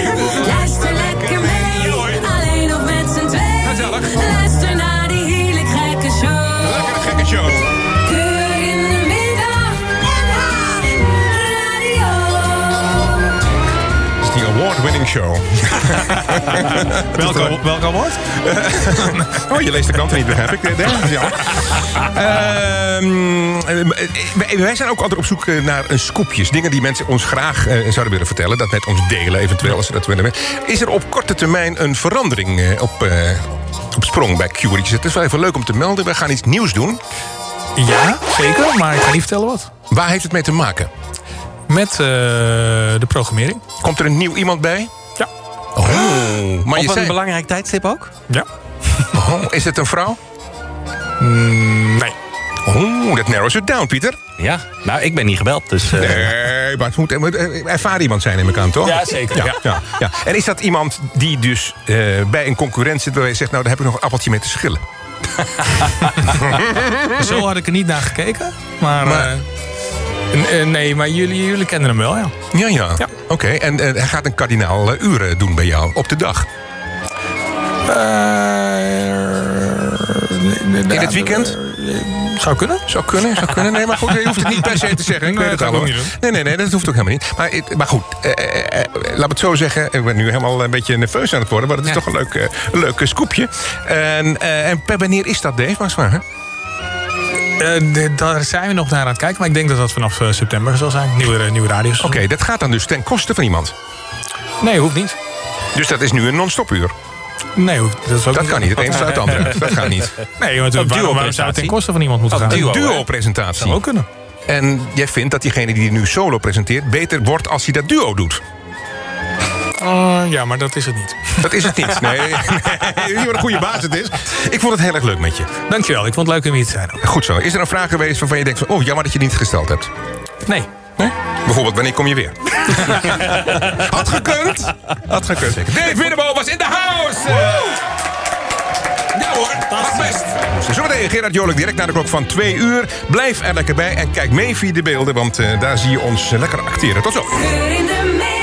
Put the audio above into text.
Luister lekker mee, alleen of met z'n tweeën. Gezellig. Luister naar die heerlijk gekke show. Lekkere gekke show. Keurig in de middag, Radio. Het is die award-winning show. Welk award? Oh, je leest de kranten niet, begrijp ik. Dat is jammer. Wij zijn ook altijd op zoek naar scoopjes. Dingen die mensen ons graag zouden willen vertellen. Dat met ons delen, eventueel, als ze dat willen. Is er op korte termijn een verandering op sprong bij Q-Reach? Het is wel even leuk om te melden. We gaan iets nieuws doen. Ja, zeker. Maar ik ga niet vertellen wat. Waar heeft het mee te maken? Met de programmering. Komt er een nieuw iemand bij? Ja. Oh, maar Op een belangrijk tijdstip ook? Ja. Oh, is het een vrouw? Nee. Oh, dat narrows it down, Pieter. Ja, nou, ik ben niet gebeld, dus... Nee, maar het moet ervaren iemand zijn, neem ik aan, toch? Ja, zeker. Ja. En is dat iemand die dus bij een concurrent zit... waar je zegt, nou, daar heb ik nog een appeltje mee te schillen? Zo had ik er niet naar gekeken. Maar nee, maar jullie kennen hem wel, ja. Ja. Oké, en hij gaat een kardinaal uren doen bij jou op de dag. In het weekend? Zou kunnen. Zou kunnen. Nee, maar goed, je hoeft het niet per se te zeggen. Ik weet het dat al. ga ik ook niet doen. Nee, dat hoeft ook helemaal niet. Maar goed, laat me het zo zeggen. Ik ben nu helemaal een beetje nerveus aan het worden. Maar het is toch een leuk scoopje. En per wanneer is dat, Dave? Mag ik vragen? Daar zijn we nog naar aan het kijken. Maar ik denk dat dat vanaf september zal zijn. Nieuwe radio's. Oké, dat gaat dan dus ten koste van iemand? Nee, hoeft niet. Dus dat is nu een non-stop uur? Nee, dat kan niet. Het een sluit het andere. Dat gaat niet. Nee, want waarom zou het ten koste van iemand moeten gaan? Een duo-presentatie. Zou ook kunnen. En jij vindt dat diegene die nu solo presenteert... beter wordt als hij dat duo doet? Ja, maar dat is het niet. Dat is het niet. Nee, wat een goede baas het is. Ik vond het heel erg leuk met je. Dankjewel, ik vond het leuk om hier te zijn. Goed zo. Is er een vraag geweest waarvan je denkt van... oh, jammer dat je die niet gesteld hebt? Nee. Bijvoorbeeld, wanneer kom je weer? Had gekund. Zeker. Dave Winnebo was in the house. Ja hoor, dat best. Zometeen Gerard Joling direct naar de klok van 2 uur. Blijf er lekker bij en kijk mee via de beelden... want daar zie je ons lekker acteren. Tot zo. Keur in de middag.